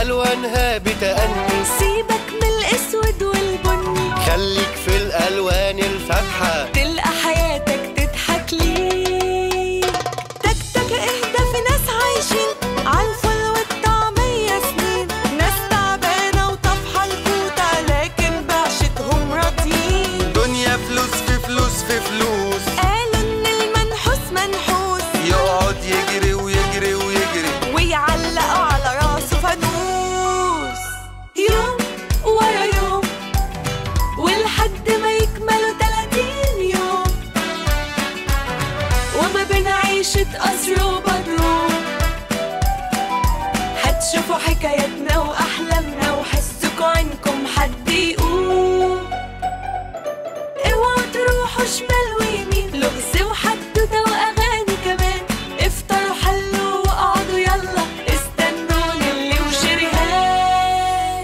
ألوانها بتأني. سيبك من الأسود والبني، خليك في الألوان الفاتحة، تلقى حياتك تضحك ليه. تك تك اهدى، في ناس عايشين عالفل والطعمية سنين، ناس تعبانة وطفحة الكوتة لكن بعشتهم راضيين. دنيا فلوس في فلوس في فلوس، قالوا إن المنحوس منحوس، يقعد يجري ويجري ويجري ويعلقوا على راسه فانوس. يوم ورا يوم ولحد ما يكملوا 30 يوم، وما بين عيشة قصر وبدروم هتشوفوا حكاياتنا وأحلامنا وحسكوا عنكم حد يقوم. اوعوا تروحوا شمال ويمين، لغز وحدوتة وأغاني كمان، افطروا حلوا واقعدوا يلا استنوني اللي وشريهان.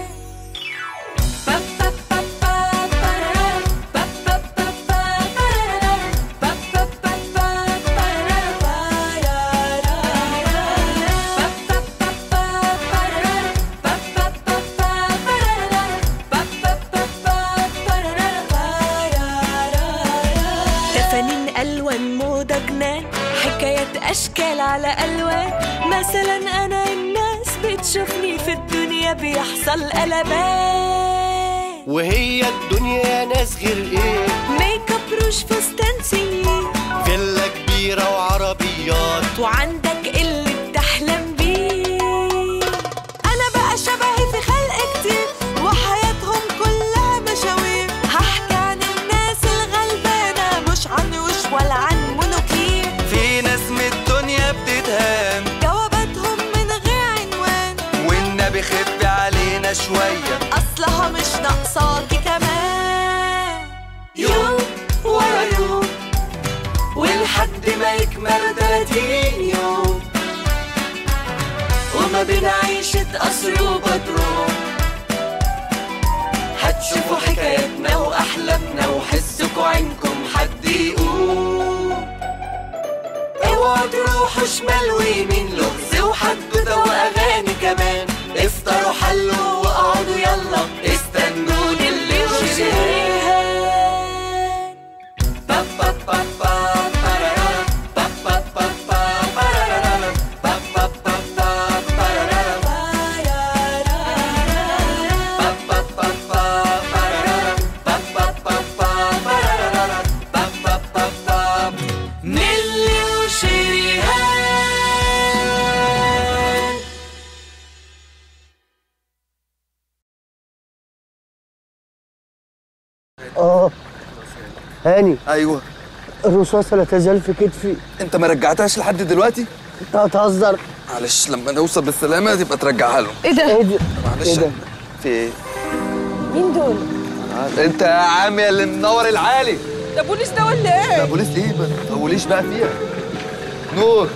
تفانين ألوان موضة جنان، حكايات أشكال على ألوان. مثلا أنا الناس بتشوفني في الدنيا بيحصل قلبان، وهي الدنيا ناس غير ايه، ميك اب روج فستان سنين، فيلا كبيرة وعربيات، وعندك اللي بتحلم بيه. أنا بقى شبهي في خلق كتير وحياتهم كلها مشاوير، هحكي عن الناس الغلبانة مش عن وش ولا عن منوكير. في ناس من الدنيا بتتهان، جواباتهم من غير عنوان، والنبي خف علينا شوية، أصلها مش ناقصاكي كمان. يوم ورا يوم ولحد ما يكمل 30 يوم، وما بين عيشة قصر وبدروم هتشوفوا حكاياتنا وأحلامنا وحسكوا عنكم حد يقوم. اوعوا تروحوا شمال ويمين، لغز وحدوتة وأغاني كمان، افطروا حلوا واقعدوا يلا استنوني اللي وشريهان. نيلي وشريهان. هاني، ايوه. الرصاصة لا تزال في كتفي. انت ما رجعتهاش لحد دلوقتي؟ انت هتهزر. معلش لما نوصل بالسلامة تبقى ترجعها له. ايه ده؟ ايه ده؟ معلش. ايه ده؟ في ايه؟ مين دول؟ انت يا عم اللي منور العالي. ده بوليس ده ولا ايه؟ ده بوليس ايه بقى؟ ما تطوليش بقى فيها. نور.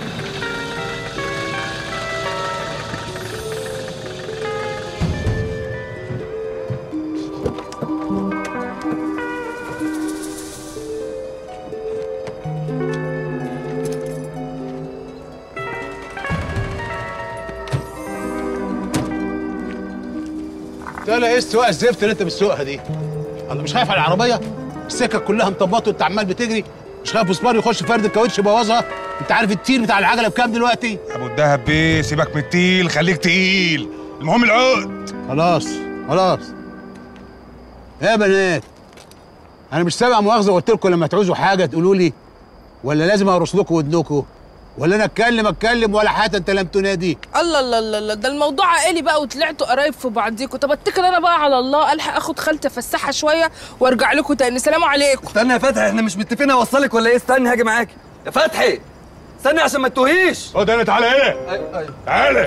لا ايه السواقه الزفت اللي انت بتسوقها دي؟ انا مش خايف على العربيه؟ السكك كلها مطبطه وانت عمال بتجري، مش خايف مسمار يخش فرد الكاوتش يبوظها؟ انت عارف التير بتاع العجله بكام دلوقتي؟ ابو الدهب بيه سيبك من التقيل، خليك تقيل، المهم العقد. خلاص خلاص يا بنات، انا مش سامع مؤاخذه قلت لكم لما تعوزوا حاجه تقولوا لي، ولا لازم ارص لكم ودنكم، ولا انا اتكلم ولا حتى انت لم تنادي؟ الله الله الله الله، ده الموضوع عائلي بقى وطلعتوا قرايب في بعضيكوا. طب اتكل انا بقى على الله، الحق اخد خالتي افسحها شويه وارجع لكم تاني. سلام عليكم. استنى يا فتحي، احنا مش متفقين اوصلك ولا ايه؟ استني هاجي معاكي يا فتحي، استني عشان ما تتوهيش. خد انا، تعالى هنا. ايوه تعالى.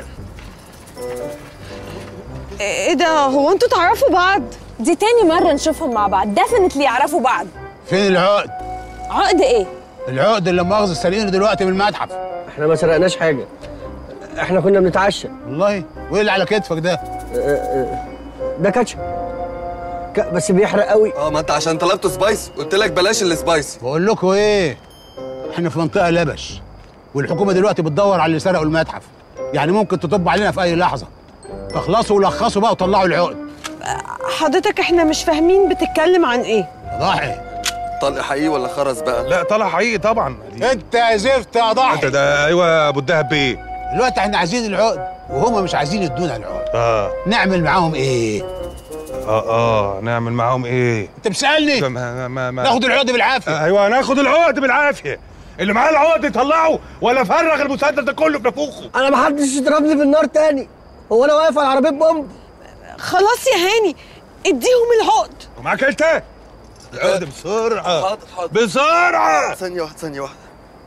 ايه ده؟ هو انتوا تعرفوا بعض؟ دي تاني مرة نشوفهم مع بعض، ديفنتلي يعرفوا بعض. فين العقد؟ عقد ايه؟ العقد اللي مؤاخذه سارقينه دلوقتي من المتحف. احنا ما سرقناش حاجة، احنا كنا بنتعشى. والله؟ وايه اللي على كتفك ده؟ ده كاتشب بس بيحرق قوي. ما انت عشان طلبت سبايس قلت لك بلاش السبايس. بقول لكم ايه، احنا في منطقه لبش، والحكومه دلوقتي بتدور على اللي سرقوا المتحف، يعني ممكن تطب علينا في اي لحظه. اخلصوا ولخصوا بقى وطلعوا العقد. حضرتك احنا مش فاهمين بتتكلم عن ايه؟ ضحي طلق حقيقي ولا خرز بقى؟ لا طلع حقيقي طبعا. انت يا زفت يا ضحي. انت ده ايوه يا ابو الدهب بيه. دلوقتي احنا عايزين العقد وهم مش عايزين يدونا العقد. نعمل معاهم ايه؟ نعمل معاهم ايه؟ انت بتسالني؟ ما ناخد العقد بالعافيه. ايوه ناخد العقد بالعافيه. اللي معاه العقد يطلعه ولا فرغ المسدس ده كله في نافوخه. انا ما حدش يضربني بالنار تاني. هو انا واقف على عربيه بومب؟ خلاص يا هاني اديهم العقد. ومعاك انت؟ العقد بسرعه. حاضر حاضر بسرعه. ثانية واحدة.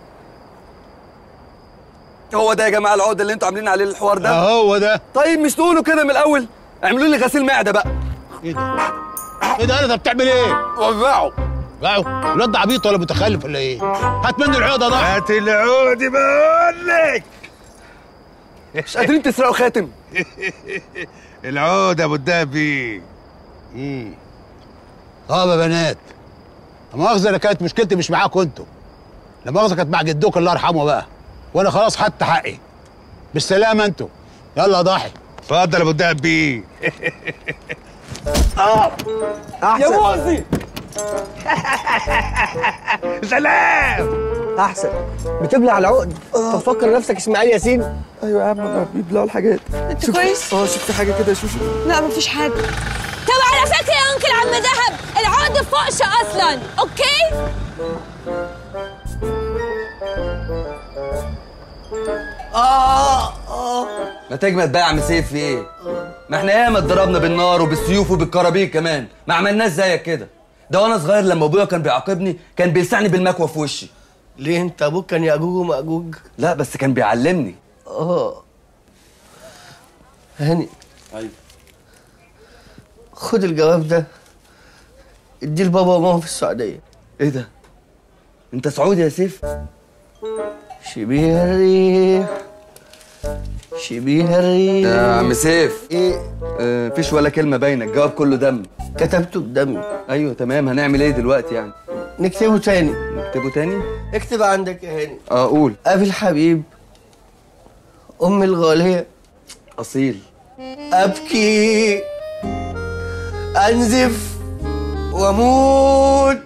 هو ده يا جماعة العقد اللي انتوا عاملين عليه الحوار ده؟ هو ده. طيب مش تقولوا كده من الأول؟ اعملوا لي غسيل معدة بقى. ايه ده انت بتعمل ايه؟ وزعوا. باعوا؟ الواد ده عبيط ولا متخلف ولا ايه؟ هات منه العقد يا ضحي. هات العقد بقول لك. مش قادرين تسرقوا خاتم؟ العقد يا ابو الدهبي. طب يا بنات، لا مؤاخذة انا كانت مشكلتي مش معاكم انتوا. لا مؤاخذة كانت مع جدوك الله يرحمه بقى. وانا خلاص خدت حقي. بالسلامة انتوا. يلا يا ضحي. اتفضل يا ابو الدهبي. احسن يا موزي. سلام. احسن. بتبلع العقد تفكر نفسك اسماعيل ياسين. ايوه يا عم بيبلعوا الحاجات. انت كويس؟ شفت حاجة كده يا شوشو؟ لا مفيش حاجه. طب على فكرة يا أنكل عم دهب العقد فوقش أصلا، أوكي؟ ما تجمد بقى يا عم سيف في ايه؟ ما احنا ياما اتضربنا بالنار وبالسيوف وبالكرابيك كمان، ما عملناش زيك كده. ده وانا صغير لما ابويا كان بيعاقبني كان بيلسعني بالمكوى في وشي. ليه انت ابوك كان ياجوج وماجوج؟ لا بس كان بيعلمني. هاني ايوه خد الجواب ده اديه لبابا وماما في السعوديه. ايه ده؟ انت سعودي يا سيف؟ شبيه الريح شبيه الريح. يا عم سيف ايه؟ مفيش ولا كلمة باينة، الجواب كله دم. كتبته بدمي. ايوه تمام، هنعمل ايه دلوقتي يعني؟ نكتبه تاني. نكتبه تاني؟ اكتب عندك يا هاني. قول. أبي الحبيب أمي الغالية أصيل. أبكي أنزف وأموت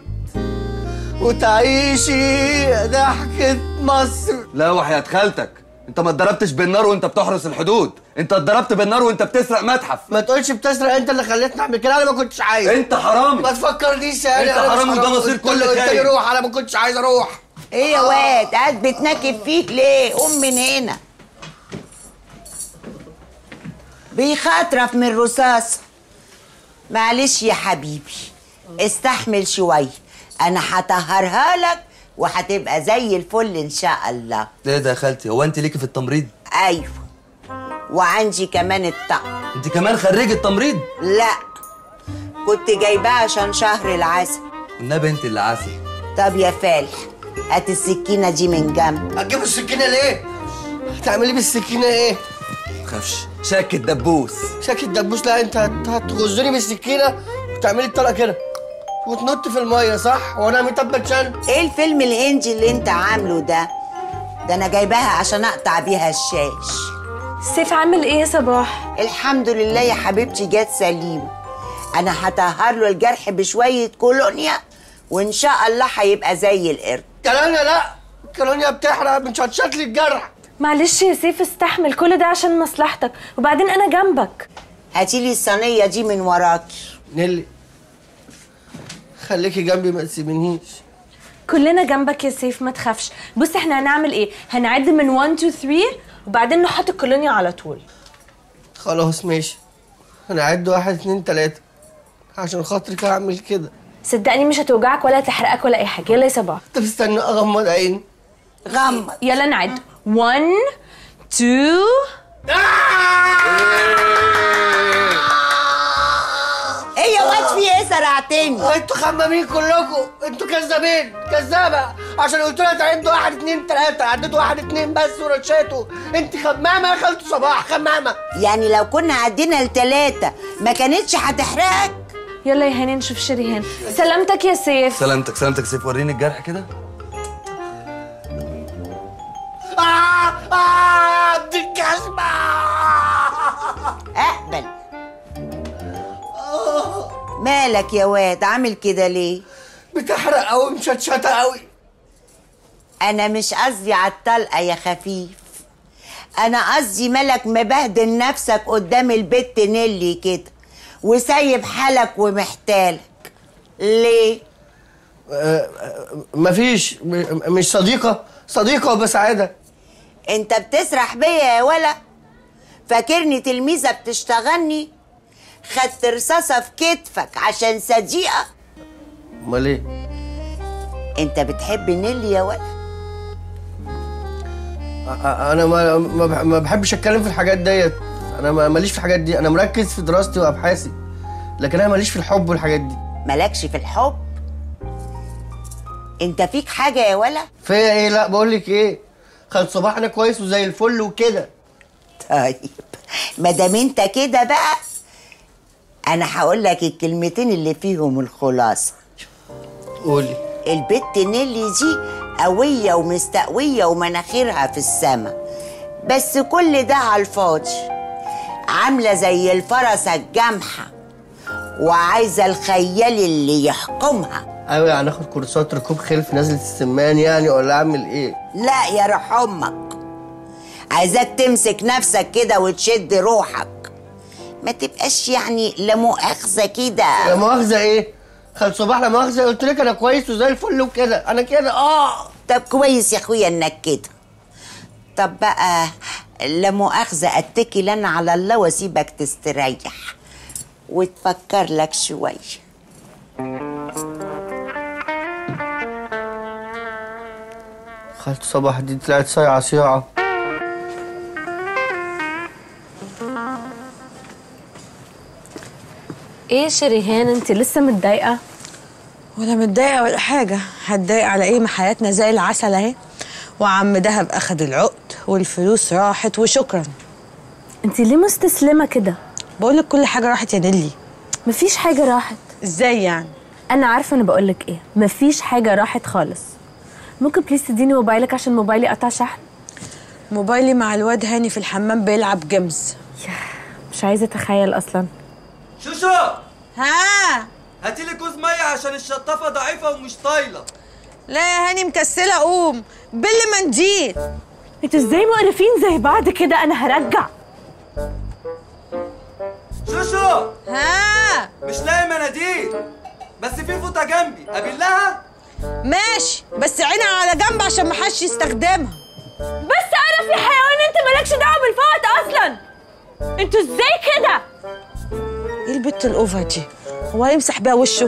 وتعيشي ضحكة مصر. لا وحياة خالتك، انت ما اتضربتش بالنار وانت بتحرس الحدود، انت اتضربت بالنار وانت بتسرق متحف. ما تقولش بتسرق، انت اللي خليتني اعمل كده، انا ما كنتش عايز. انت حرامي. ما تفكرنيش يعني. انت حرامي وده مصير كل خير. قلت لي خير. روح، انا ما كنتش عايز اروح. ايه يا واد قاعد بتنكب فيك ليه؟ قوم من هنا. بيخاطرف من الرصاص. معلش يا حبيبي استحمل شويه، انا هطهرها لك وهتبقى زي الفل ان شاء الله. ايه ده يا خالتي؟ هو انت ليكي في التمريض؟ ايوه وعندي كمان الطقم. انت كمان خريجة تمريض؟ لا كنت جايباه عشان شهر العسل. النبي انت اللي عسل. طب يا فالح هات السكينه دي من جنب. هتجيب السكينه ليه؟ هتعملي بالسكينه ايه؟ تخافش، شاك الدبوس. شاكي الدبوس؟ لا انت هتغزني بالسكينه وتعملي الطلقه كده وتنط في الميه، صح؟ وانا متبت شن. ايه الفيلم الهندي اللي انت عامله ده؟ ده انا جايباها عشان اقطع بيها الشاش. سيف عامل ايه يا صباح؟ الحمد لله يا حبيبتي جت سليم. انا هطهر له الجرح بشويه كولونيا وان شاء الله هيبقى زي القرد. كولونيا؟ لا كولونيا بتحرق، مش هتشكل الجرح. معلش يا سيف استحمل، كل ده عشان مصلحتك، وبعدين انا جنبك. هاتيلي الصينيه دي من وراكي. نيلي خليكي جنبي ما تسيبنيش. كلنا جنبك يا سيف ما تخافش. بص احنا هنعمل ايه؟ هنعد من 1 2 3 وبعدين نحط الكولونيا على طول. خلاص ماشي، هنعد 1 2 3 عشان خاطرك هعمل كده. صدقني مش هتوجعك ولا تحرقك ولا اي حاجه. يلا يا صباح. طب استنى اغمض عيني. غمض. يلا نعد 1 2. ايه يا واد في ايه سرعتني؟ انتوا خمامين كلكم، انتوا كذابين كذابه، عشان قلت لها تعدوا 1 2 3 عديتوا 1 2 بس ورشيتوا. انت خمامه يا خالته صباح، خمامه. يعني لو كنا عدينا ل3 ما كانتش هتحرقك؟ يلا يا هاني نشوف شريهان. سلامتك يا سيف. سلامتك سلامتك سيف، وريني الجرح كده. دي الجزمه. مالك يا واد عامل كده ليه؟ بتحرق قوي، مشطشطه قوي. انا مش قصدي على الطلقه يا خفيف، انا قصدي مالك مبهدل نفسك قدام البت نيلي كده وسايب حالك ومحتالك ليه؟ مفيش، مش صديقه وبسعاده. انت بتسرح بيا يا ولا؟ فاكرني تلميذه بتشتغلني؟ خدت رصاصه في كتفك عشان صديقه؟ امال ايه؟ انت بتحب نيلي يا ولا؟ انا ما بحبش اتكلم في الحاجات ديت. انا ماليش في الحاجات دي، انا مركز في دراستي وابحاثي، لكن انا ماليش في الحب والحاجات دي. مالكش في الحب؟ انت فيك حاجه يا ولا؟ فيا ايه؟ لا بقول لك ايه، خالد صباح انا كويس وزي الفل وكده. طيب ما دام انت كده بقى انا هقول لك الكلمتين اللي فيهم الخلاصه. قولي. البت نيلي دي قويه ومستقويه ومناخيرها في السما، بس كل ده على الفاضي. عامله زي الفرسه الجامحه وعايزه الخيال اللي يحكمها. ايوه، يعني اخد كورسات ركوب خيل في نزله السمان يعني، ولا اعمل ايه؟ لا يا روح امك، عايزاك تمسك نفسك كده وتشد روحك، ما تبقاش يعني لا مؤاخذه كده. لا مؤاخذه ايه؟ خالد صباح لا مؤاخذه، قلت لك انا كويس وزي الفل وكده، انا كده. طب كويس يا اخويا انك كده. طب بقى لا مؤاخذه اتكل انا على الله واسيبك تستريح وتفكر لك شويه. خالد صباح دي طلعت صيعه. ايه شريهان، انت لسه متضايقه؟ ولا متضايقه ولا حاجه. هتضايق على ايه؟ ما حياتنا زي العسل اهي، وعم دهب اخد العقد والفلوس راحت وشكرا. انت ليه مستسلمه كده؟ بقولك كل حاجه راحت يا نيلي. مفيش حاجه راحت. ازاي يعني؟ انا عارفه انا بقولك ايه، مفيش حاجه راحت خالص. ممكن بليز تديني موبايلك عشان موبايلي قطع شحن؟ موبايلي مع الواد هاني في الحمام بيلعب جيمز. مش عايزه اتخيل اصلا. شوشو، ها هاتيلي كوز ميه عشان الشطافه ضعيفه ومش طايله. لا يا هاني مكسله، قوم بل منديل. انتوا ازاي مقرفين زي بعض كده؟ انا هرجع. شوشو، ها مش لاقي مناديل، بس في فوطه جنبي ابلها. ماشي، بس عينها على جنب عشان محدش يستخدمها. بس انا في حيوان، انت مالكش دعوه بالفوط اصلا. انتوا ازاي كده؟ ايه البت الاوفر دي؟ هو هيمسح بيها وشه؟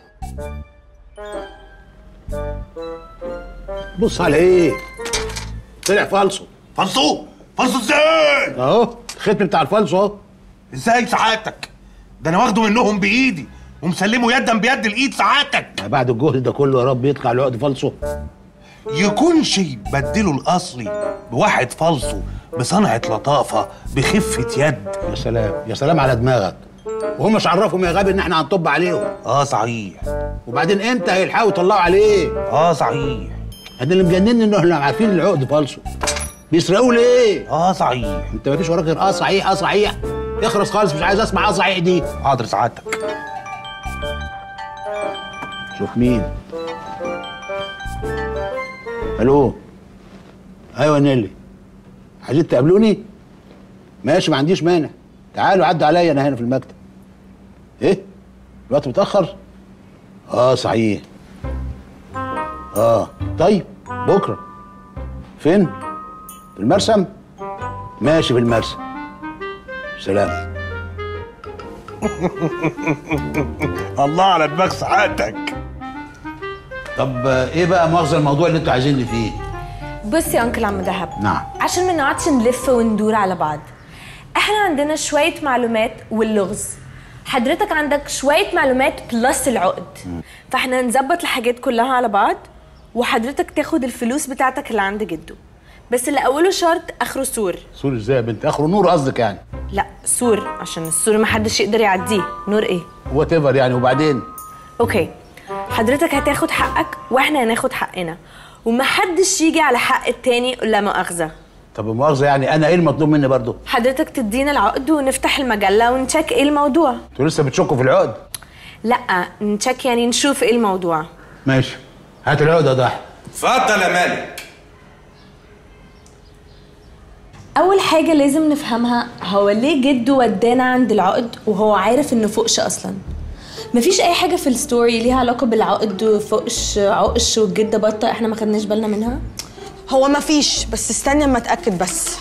بص على ايه؟ طلع فالصو. فالصو ازاي؟ اهو الختم بتاع الفالصو اهو. ازاي سعادتك؟ ده انا واخده منهم بايدي ومسلمه يدا بيد الايد سعادتك. بعد الجهد ده كله يا رب يطلع العقد فالصو. يكونش يبدلوا الاصلي بواحد فالصو بصنعه لطافه بخفه يد. يا سلام يا سلام على دماغك. وهم مش عرفهم يا غبي ان احنا هنطب عليهم؟ صحيح. وبعدين امتى هيلحقوا يطلعوا عليه؟ صحيح. انا اللي مجنني ان احنا عارفين العقد فالصو. بيسرقوا ليه؟ صحيح. انت مفيش وراك غير صحيح صحيح. اخرس خالص، مش عايز اسمع صحيح دي. حاضر سعادتك. شوف مين. الو. ايوه نيلي، عايزين تقابلوني؟ ماشي، ما عنديش مانع. تعالوا عدوا عليا، انا هنا في المكتب. ايه؟ الوقت متاخر؟ صحيح. طيب بكره. فين؟ في المرسم؟ ماشي في المرسم. سلام. الله على دماغ سعادتك. طب ايه بقى مؤاخذة الموضوع اللي انتوا عايزيني فيه؟ بص يا انكل عم دهب. نعم. عشان ما نقعدش نلف وندور على بعض، احنا عندنا شويه معلومات واللغز، حضرتك عندك شويه معلومات بلس العقد. فاحنا نظبط الحاجات كلها على بعض، وحضرتك تاخد الفلوس بتاعتك اللي عند جده، بس اللي اوله شرط اخره سور. سور ازاي يا بنت؟ اخره نور قصدك يعني؟ لا سور، عشان السور ما حدش يقدر يعديه. نور ايه؟ وات ايفر يعني. وبعدين؟ اوكي، حضرتك هتاخد حقك واحنا هناخد حقنا، ومحدش يجي على حق التاني لا مؤاخذه. طب مؤاخذه يعني انا ايه المطلوب مني برضو؟ حضرتك تدينا العقد ونفتح المجله ونشيك ايه الموضوع. انتوا لسه بتشكوا في العقد؟ لا نتشك يعني نشوف ايه الموضوع. ماشي، هات العقده ضحى. اتفضل يا مالك. اول حاجه لازم نفهمها هو ليه جده ودانا عند العقد وهو عارف انه فوقش اصلا. مفيش اي حاجه في الستوري ليها علاقه بالعقد وفوقش عقش والجده بطه احنا ما خدناش بالنا منها. هو مفيش، بس استني اما اتاكد بس.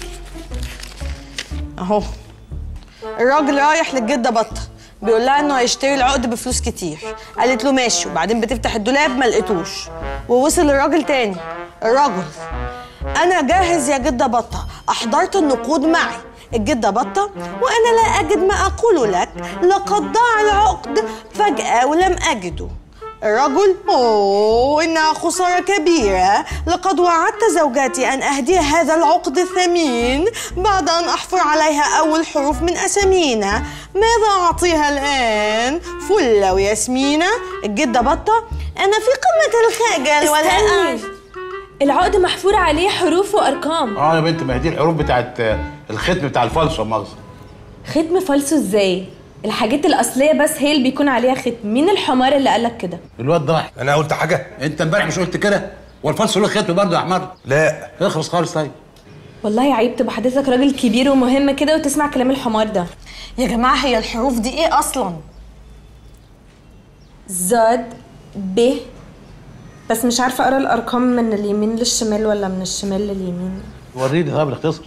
اهو الراجل رايح للجده بطه بيقول لها انه هيشتري العقد بفلوس كتير، قالت له ماشي، وبعدين بتفتح الدولاب ما لقيتوش، ووصل الراجل تاني. الراجل: انا جاهز يا جده بطه، احضرت النقود معي. الجده بطه: وانا لا اجد ما اقول لك، لقد ضاع العقد فجاه ولم اجده. الرجل: اوه انها خساره كبيره، لقد وعدت زوجتي ان اهديها هذا العقد الثمين بعد ان احفر عليها اول حروف من اسامينا، ماذا اعطيها الان؟ فله وياسمينه. الجده بطه: انا في قمه الخجل ولا استني، العقد محفور عليه حروف وارقام. يا بنت، ما هي دي الحروف بتاعت الختم بتاع الفالصو. مؤاخذه. ختم فالصو ازاي؟ الحاجات الاصليه بس هي اللي بيكون عليها ختم. مين الحمار اللي قالك كده؟ الواد ضاحي. انا قلت حاجه؟ انت امبارح مش قلت كده؟ والفالصو له ختم برضه يا حمار؟ لا. اخلص خالص. طيب والله عيب تبقى حضرتك راجل كبير ومهم كده وتسمع كلام الحمار ده. يا جماعه هي الحروف دي ايه اصلا؟ زاد ب، بس مش عارفه اقرا الارقام من اليمين للشمال ولا من الشمال لليمين. وريني. طب الاختصر.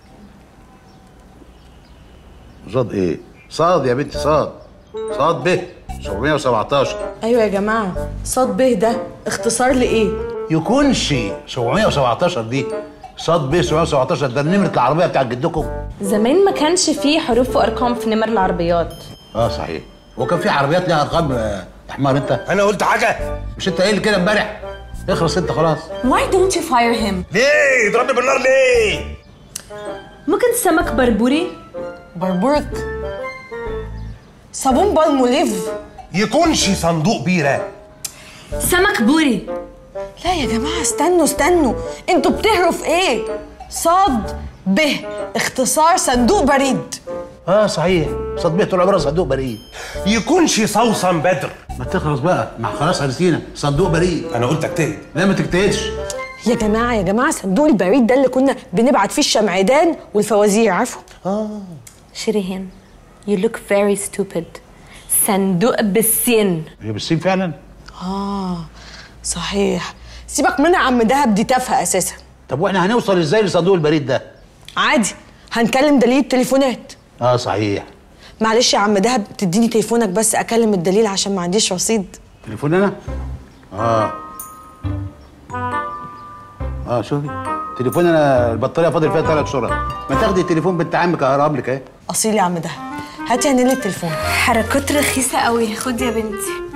صاد ايه؟ صاد يا بنتي، صاد. صاد ب 717. ايوه يا جماعه، صاد ب ده اختصار لايه؟ يكونش 717 دي صاد ب 717 ده نمره العربيه بتاعت جدكم. زمان ما كانش فيه حروف وارقام في نمر العربيات. صحيح. هو كان في عربيات ليها ارقام يا حمار انت؟ انا قلت حاجه؟ مش انت قايل كده امبارح؟ اخلص انت خلاص. Why don't you fire him؟ ليه؟ ضربني بالنار ليه؟ ممكن سمك بربوري؟ بربورك؟ صابون بالموليف؟ يكونش صندوق بيره؟ سمك بوري؟ لا يا جماعه استنوا، انتوا بتهروا في ايه؟ صاد ب اختصار صندوق بريد. صحيح، صاد ب طول عمرها صندوق بريد. يكونش صوصن بدر؟ ما تخلص بقى، ما خلاص عرفتينا صندوق بريد. انا قلت اجتهد. لا ما تجتهدش يا جماعه، صندوق البريد ده اللي كنا بنبعت فيه الشمعدان والفوازير، عارفه؟ شيرين you look very stupid. صندوق بالسين. هي بالسين فعلا؟ صحيح. سيبك منها يا عم دهب، دي تافهه اساسا. طب واحنا هنوصل ازاي لصندوق البريد ده؟ عادي، هنكلم دليل التليفونات. صحيح. معلش يا عم دهب، تديني تليفونك بس اكلم الدليل عشان ما عنديش رصيد. تليفون انا؟ شوفي تليفون انا البطاريه فاضل فيها 3 شهور. ما تاخدي تليفون بنت عمك اقرب لك اهي. اصيل يا عم دهب، هاتي هنيلي التليفون. حركات رخيصه قوي، خدي يا بنتي.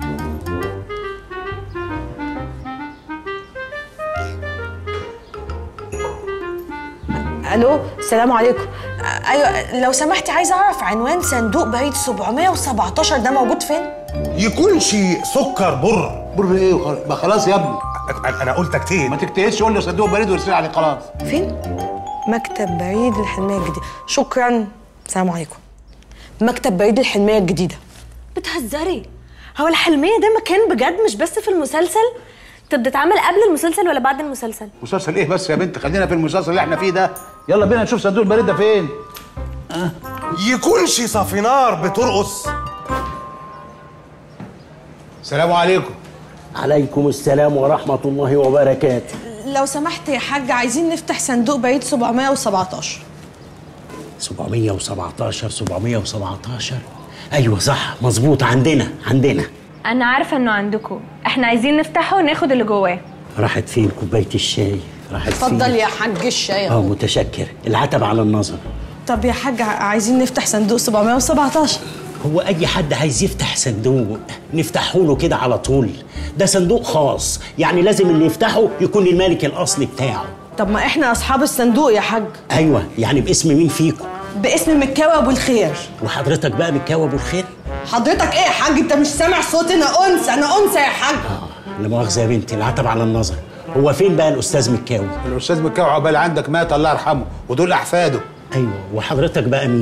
الو، السلام عليكم. ايوه لو سمحتي، عايزه اعرف عنوان صندوق بريد 717 ده موجود فين؟ يكونش سكر بر ايه؟ ما خلاص يا ابني. انا قلت اجتهد. ما تجتهدش، قول له صندوق بريد وارسل عليه خلاص. فين؟ مكتب بريد الحلميه الجديده. شكرا، السلام عليكم. مكتب بريد الحلميه الجديده. بتهزري؟ هو الحلميه ده مكان بجد مش بس في المسلسل؟ طب ده اتعمل قبل المسلسل ولا بعد المسلسل؟ مسلسل ايه بس يا بنت؟ خلينا في المسلسل اللي احنا فيه ده. يلا بينا نشوف صندوق البريد ده فين. يكونش صافينار بترقص؟ السلام عليكم. عليكم السلام ورحمة الله وبركاته. لو سمحت يا حاج، عايزين نفتح صندوق بريد 717. 717 ايوه صح مظبوط، عندنا. انا عارفه انه عندكم، احنا عايزين نفتحه وناخد اللي جواه. راحت فين كوبايه الشاي؟ راحت فين؟ اتفضل يا حاج الشاي. متشكر. العتب على النظر. طب يا حاج، عايزين نفتح صندوق 717. هو اي حد عايز يفتح صندوق نفتحه له كده على طول؟ ده صندوق خاص، يعني لازم اللي يفتحه يكون المالك الاصلي بتاعه. طب ما احنا اصحاب الصندوق يا حاج. ايوه، يعني باسم مين فيكم؟ باسم مكاوي ابو الخير. وحضرتك بقى مكاوي ابو الخير؟ حضرتك ايه يا حاج؟ انت مش سامع صوتي؟ انا انثى يا حاج. لا مؤاخذه يا بنتي، العتب على النظر. هو فين بقى الاستاذ مكاوي؟ الاستاذ مكاوي عقبال عندك مات، الله يرحمه، ودول احفاده. ايوه، وحضرتك بقى مين؟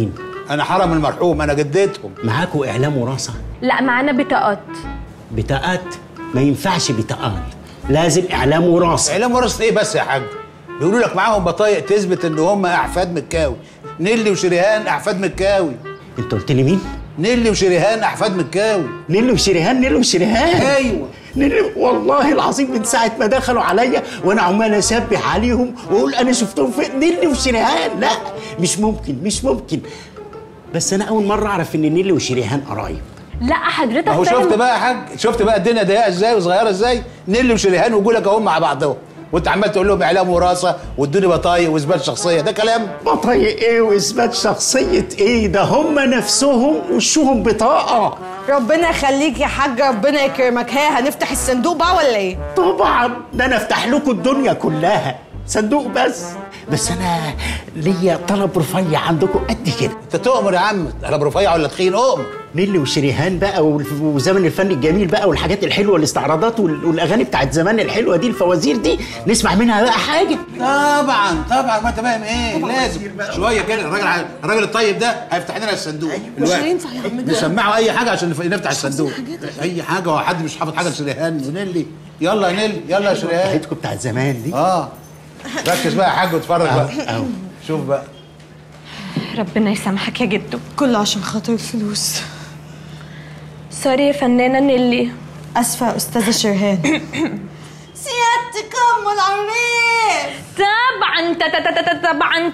انا حرم المرحوم، انا جدتهم. معاكوا اعلام وراثه؟ لا معانا بطاقات. بطاقات؟ ما ينفعش بطاقات، لازم اعلام وراثه. اعلام وراثه ايه بس يا حاج؟ بيقولوا لك معاهم بطايق تثبت ان هم احفاد مكاوي. نيلي وشريهان احفاد مكاوي. انت قلت لي مين؟ نيلي وشريهان احفاد مكاوي. نيلي وشريهان؟ نيلي وشريهان؟ ايوه نيلي. والله العظيم من ساعه ما دخلوا عليا وانا عمال اسبح عليهم واقول انا شفتهم في نيلي وشريهان. لا مش ممكن مش ممكن. بس انا اول مره اعرف ان نيلي وشريهان قرايب. لا حضرتك ما هو شفت بقى يا حاج، شفت بقى الدنيا ضيقه ازاي وصغيره ازاي؟ نيلي وشريهان وجولك اهم مع بعضهم، وانت عمال تقول لهم اعلام وراثه وادوني بطايق واثبات شخصيه. ده كلام؟ بطايق ايه واثبات شخصيه ايه؟ ده هم نفسهم وشهم بطاقه. ربنا يخليك يا حاج، ربنا يكرمك. ها هنفتح الصندوق بقى ولا ايه؟ طبعا، ده انا افتح لكم الدنيا كلها، صندوق بس انا ليا طلب رفيع عندكم قد كده. انت تؤمر يا عم، طلب رفيع ولا تخين؟ اؤمر. نيلي وشريهان بقى وزمن الفن الجميل بقى والحاجات الحلوه، الاستعراضات والاغاني بتاعت زمان الحلوه دي، الفوازير دي، نسمع منها بقى حاجه. طبعا طبعا، ما انت فاهم ايه؟ لازم شويه كده. الراجل الطيب ده هيفتح لنا الصندوق. مش هينفع يا عم ده. نسمعه اي حاجه عشان نفتح الصندوق. اي حاجه. هو حد مش حافظ حاجه لشريهان ونيلي؟ يلا يا نيلي، يلا يا شريهان. بتاعتكم بتاعت زمان دي. ركز بقى يا حاج واتفرج بقى. شوف بقى. ربنا يسامحك يا جدو. كله عشان خاطر الفلوس. سوري يا فنانة نيلي. اسفة يا استاذة شرهان. سيادتك ام العريس. طبعا طبعا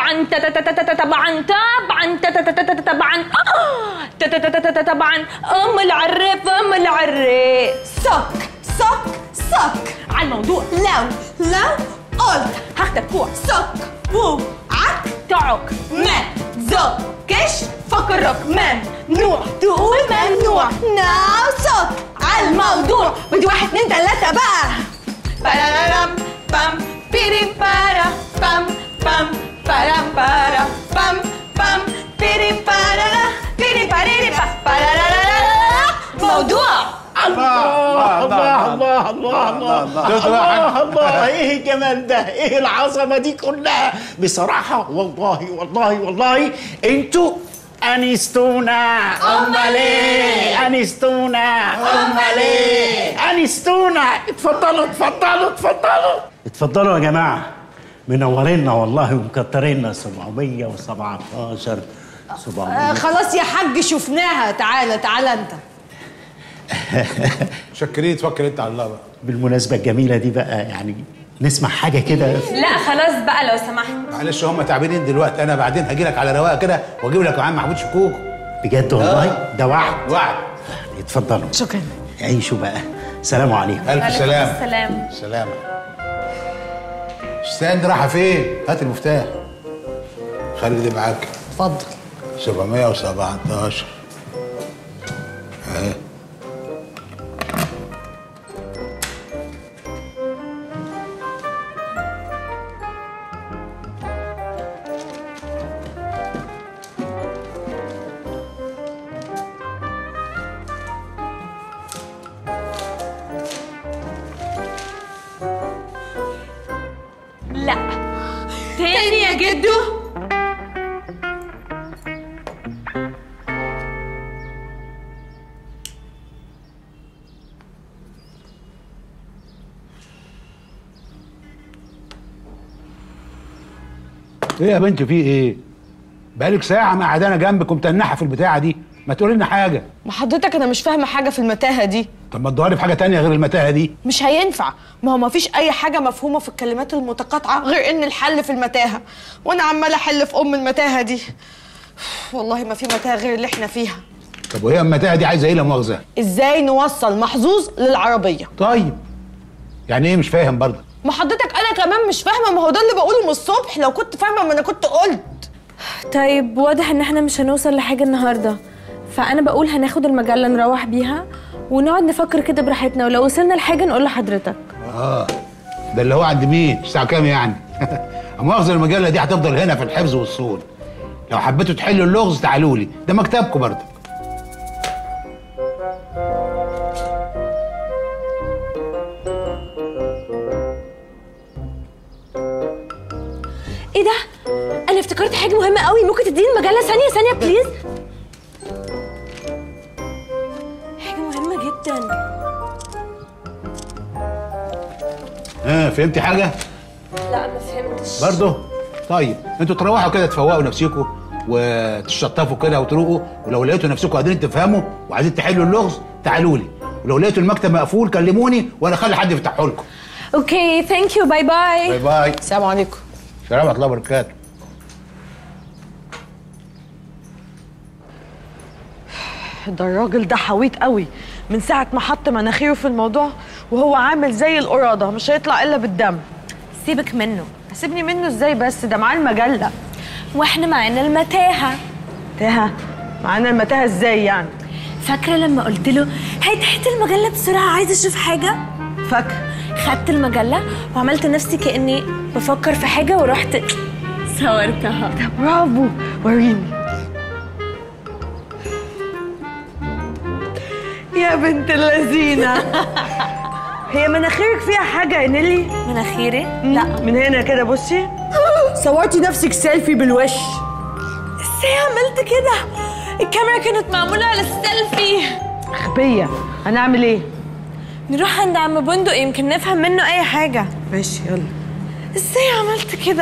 طبعا ام العريف ام العريس. صك على الموضوع. لو قلت هاخدك فوق صك وعك تعك ما تزكش فكرك ممنوع تقول ممنوع. ناو صك على الموضوع. بدي 1 2 3 بقى. بارارام بام بيريم بارا بام بام بارام بارا بام بام بيريم بارا بيريم باريري بارارارا. موضوع. الله الله الله الله الله الله. ايه الجمال ده؟ ايه العظمه دي كلها؟ بصراحه والله انتوا انستونا. امال ايه؟ انستونا. امال ايه؟ انستونا. اتفضلوا يا جماعه، منورينا والله ومكترينا. 717 700. خلاص يا حاج شفناها. تعالى انت. شكرين، توكل انت على الله بقى. بالمناسبه الجميله دي بقى، يعني نسمع حاجه كده. لا خلاص بقى لو سمحت. معلش هم تعبانين دلوقتي، انا بعدين هاجي لك على رواقه كده واجيب لك يا عم محمود شكوك. بجد والله؟ ده وعد. اتفضلوا. شكرا. عيشوا بقى. سلام عليكم. الف سلام. سلام. استنى، رايحه فين؟ هات المفتاح. خلي دي معاك. اتفضل. 717 اهي. لا تاني يا جدو. ايه يا بنت في ايه؟ بقالك ساعة قاعدة جنبك ومتنحة في البتاعة دي، ما تقولي لنا حاجة. ما حضرتك انا مش فاهمة حاجة في المتاهة دي. طب ما تدوري في حاجة تانية غير المتاهة دي. مش هينفع، ما هو ما فيش أي حاجة مفهومة في الكلمات المتقاطعة غير إن الحل في المتاهة، وأنا عمالة أحل في المتاهة دي. والله ما في متاهة غير اللي إحنا فيها. طب وهي المتاهة دي عايزة إيه لا مؤاخذة؟ إزاي نوصل محظوظ للعربية؟ طيب يعني إيه مش فاهم برضه؟ ما حضرتك أنا كمان مش فاهمة، ما هو ده اللي بقوله من الصبح. لو كنت فاهمة ما أنا كنت قلت. طيب واضح إن إحنا مش هنوصل لحاجة النهاردة، فأنا بقول هناخد المجلة نروح بيها ونقعد نفكر كده براحتنا، ولو وصلنا لحاجة نقول لحضرتك. ده اللي هو عند مين؟ الساعة كام يعني؟ مؤاخذة المجلة دي هتفضل هنا في الحفظ والصون. لو حبيتوا تحلوا اللغز تعالوا لي، ده مكتبكم برضه. ايه ده؟ انا افتكرت دلوقتي حاجه مهمه قوي، ممكن تديني المجله ثانيه بليز؟ حاجه مهمه جدا. فهمتي حاجه؟ لا ما فهمتش برضه؟ طيب انتوا تروحوا كده تفوقوا نفسيكم وتشطفوا كده وتروقوا، ولو لقيتوا نفسكم قادرين تفهموا وعايزين تحلوا اللغز تعالوا لي، ولو لقيتوا المكتب مقفول كلموني وانا اخلي حد يفتحه لكم. اوكي ثانك يو، باي باي. باي باي. السلام عليكم. السلام ورحمه الله وبركاته. ده الراجل ده حويط قوي، من ساعة ما حط مناخيره في الموضوع وهو عامل زي القرادة، مش هيطلع إلا بالدم. سيبك منه. سيبني منه ازاي بس؟ ده معاه المجلة واحنا معانا المتاهة. متاهة؟ معانا المتاهة ازاي يعني؟ فاكرة لما قلت له هات المجلة بسرعة عايزة اشوف حاجة؟ فاكرة. خدت المجلة وعملت نفسي كأني بفكر في حاجة ورحت صورتها. ده برافو، وريني. يا بنت اللذينة. هي مناخيرك فيها حاجة يا نيلي؟ مناخيري؟ لا، من هنا كده بصي. صورتي نفسك سيلفي بالوش. ازاي عملت كده؟ الكاميرا كانت معمولة على السيلفي. غبية. هنعمل ايه؟ نروح عند عم بندق يمكن نفهم منه اي حاجة. ماشي يلا. ازاي عملت كده؟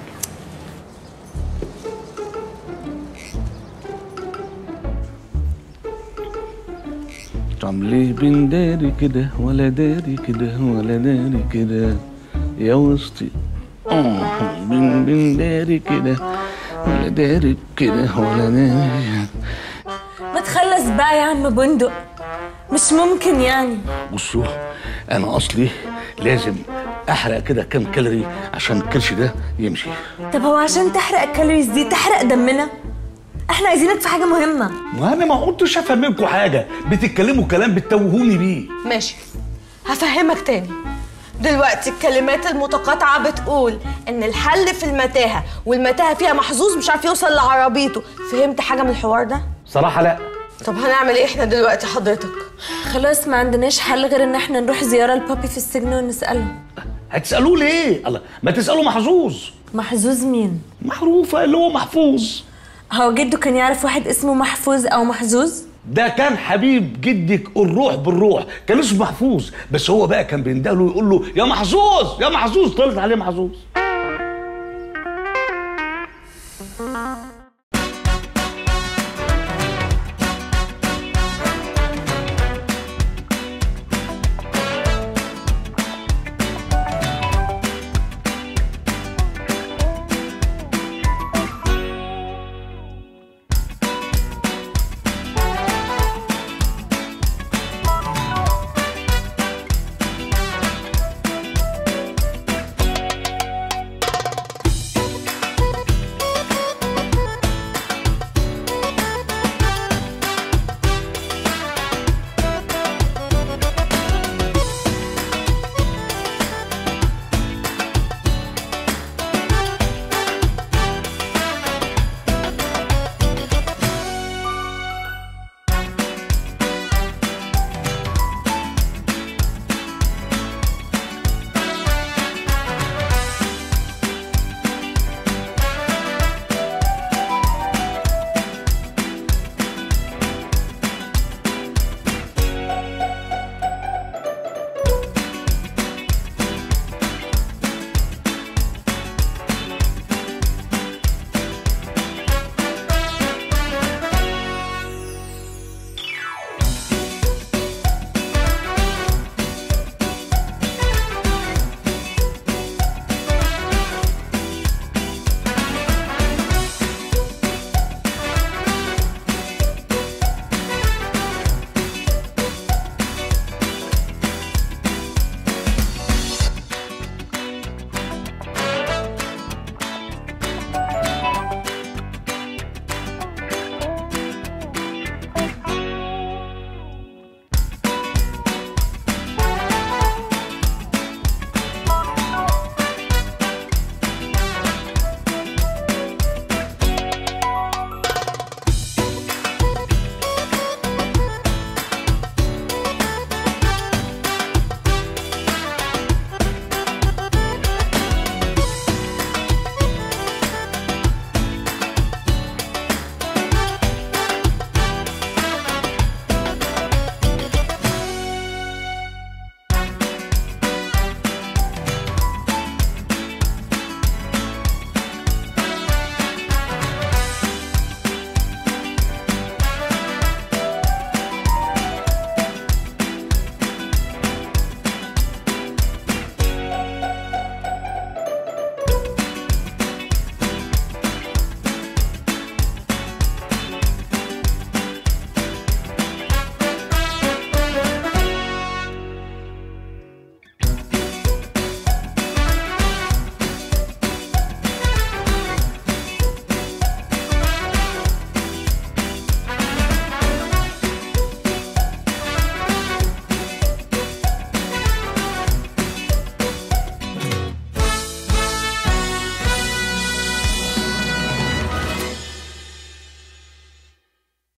طب ليه بنداري كده ولا داري كده ولا داري كده يا وسطي؟ بنداري كده ولا داري كده ولا داري. ما تخلص بقى يا عم بندق، مش ممكن يعني. بصوا انا اصلي لازم احرق كده كام كالوري عشان الكرش ده يمشي. طب هو عشان تحرق الكالوريز دي تحرق دمنا؟ احنا عايزينك في حاجه مهمه. ما انا ما قلتش افهم منكم حاجه، بتتكلموا كلام بتتوهوني بيه. ماشي هفهمك تاني. دلوقتي الكلمات المتقاطعه بتقول ان الحل في المتاهه، والمتاهه فيها محظوظ مش عارف يوصل لعربيته. فهمت حاجه من الحوار ده؟ صراحه لا. طب هنعمل ايه احنا دلوقتي حضرتك؟ خلاص ما عندناش حل غير ان احنا نروح زياره لبابي في السجن ونساله. هتسالوه ليه؟ الله، ما تسالوا محظوظ. محظوظ مين؟ محروفه اللي هو محفوظ. هو جده كان يعرف واحد اسمه محفوظ او محظوظ؟ ده كان حبيب جدك الروح بالروح، كان اسمه محفوظ، بس هو بقى كان بيندهله ويقول له يا محظوظ يا محظوظ، طلعت عليه محظوظ.